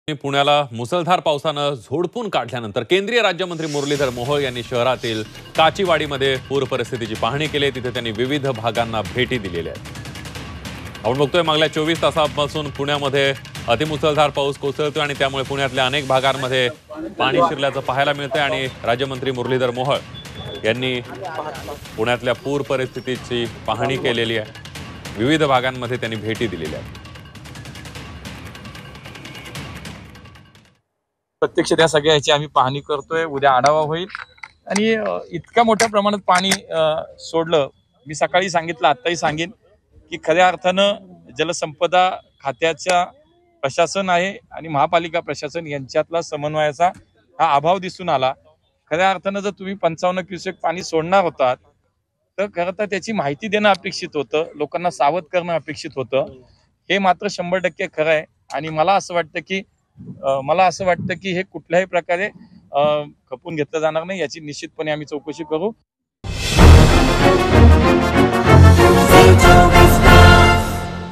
पुण्याला मुसळधार पावसानं झोडपून काढल्यानंतर केंद्रीय राज्यमंत्री मुरलीधर मोहोळ यांनी शहरातील काचीवाडीमध्ये पूर परिस्थितीची पाहणी केली। तिथे त्यांनी विविध भागांना भेटी दिलेल्या आहेत। आपण बघतोय मागल्या 24 तासांपासून पुण्यामध्ये अतिमुसळधार पाऊस कोसळतोय आणि त्यामुळे पुण्यातल्या अनेक भागांमध्ये पाणी शिरल्याचं पाहायला मिळतंय आणि राज्यमंत्री मुरलीधर मोहोळ यांनी पुण्यातल्या पूर परिस्थितीची पाहणी केलेली आहे। विविध भागांमध्ये त्यांनी भेटी दिलेल्या आहेत। प्रत्यक्ष त्या सगळ्याची आम्ही पाहणी करतोय। उद्या आढावा होईल आणि इतक्या मोठ्या प्रमाणात पाणी सोडलं। मी सकाळी सांगितलं, आताही सांगेन की खऱ्या अर्थानं जलसंपदा खात्याचा प्रशासन आहे आणि महापालिका प्रशासन यांच्यातला समन्वयाचा हा अभाव दिसून आला। खऱ्या अर्थानं जर तुम्ही 55 क्युसेक पाणी सोडणार होतात तर खरं तर त्याची माहिती देणं अपेक्षित होतं, लोकांना सावध करणं अपेक्षित होतं। हे मात्र 100% खरं आहे आणि मला असं वाटतं की हे कुठल्याही प्रकारे खपून घेतलं जाणार नाही। याची निश्चितपणे आम्ही चौकशी करू।